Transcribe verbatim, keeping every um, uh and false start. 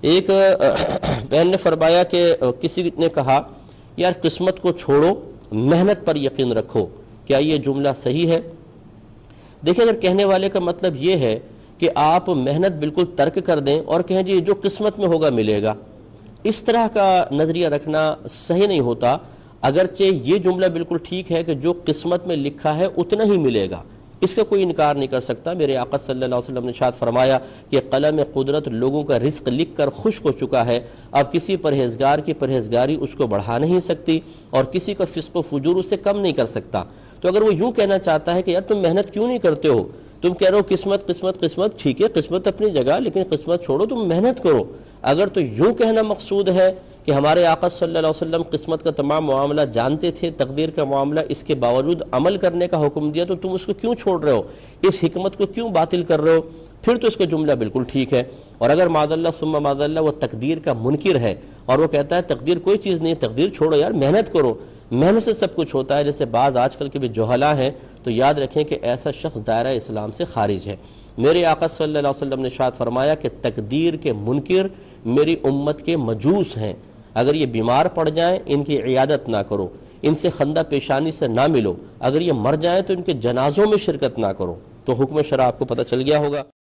ایک بہن نے فرمایا کہ کسی نے کہا یار قسمت کو چھوڑو محنت پر یقین رکھو، کیا یہ جملہ صحیح ہے؟ دیکھیں، اگر کہنے والے کا مطلب یہ ہے کہ آپ محنت بالکل ترک کر دیں اور کہیں جی جو قسمت میں ہوگا ملے گا، اس طرح کا نظریہ رکھنا صحیح نہیں ہوتا۔ اگرچہ یہ جملہ بالکل ٹھیک ہے کہ جو قسمت میں لکھا ہے اتنا ہی ملے گا، اس کا کوئی انکار نہیں کر سکتا۔ میرے آقا صلی اللہ علیہ وسلم نے ارشاد فرمایا کہ قلم قدرت لوگوں کا رزق لکھ کر خشک ہو چکا ہے، اب کسی پرہیزگار کی پرہیزگاری اس کو بڑھا نہیں سکتی اور کسی کا فسق و فجور اس سے کم نہیں کر سکتا۔ تو اگر وہ یوں کہنا چاہتا ہے کہ یار تم محنت کیوں نہیں کرتے ہو، تم کہہ رہے ہو قسمت قسمت قسمت، ٹھیک ہے قسمت اپنی جگہ، لیکن قسمت چھوڑو، تم محنت کرو۔ اگر تو یوں کہنا مقصود ہے کہ ہمارے آقا صلی اللہ علیہ وسلم قسمت کا تمام معاملہ جانتے تھے، تقدیر کا معاملہ، اس کے باوجود عمل کرنے کا حکم دیا، تو تم اس کو کیوں چھوڑ رہے ہو، اس حکمت کو کیوں باطل کر رہے ہو؟ پھر تو اس کا جملہ بالکل ٹھیک ہے۔ اور اگر معاذ اللہ ثم معاذ اللہ وہ تقدیر کا منکر ہے اور وہ کہتا ہے تقدیر کوئی چیز نہیں، تقدیر چھوڑو یار، محنت کرو، محنت سے سب کچھ ہوتا ہے، جیسے بعض آج کل کے بھی جوہلا ہیں، تو یاد رکھیں کہ ایسا شخص دائرہ اسلام سے خارج ہے۔ میرے آقا صلی اللہ علیہ وسلم نے ارشاد فرمایا کہ تقدیر کے منکر میری امت کے مجوس ہیں، اگر یہ بیمار پڑ جائیں ان کی عیادت نہ کرو، ان سے خندہ پیشانی سے نہ ملو، اگر یہ مر جائیں تو ان کے جنازوں میں شرکت نہ کرو۔ تو حکم شرع آپ کو پتہ چل گیا ہوگا۔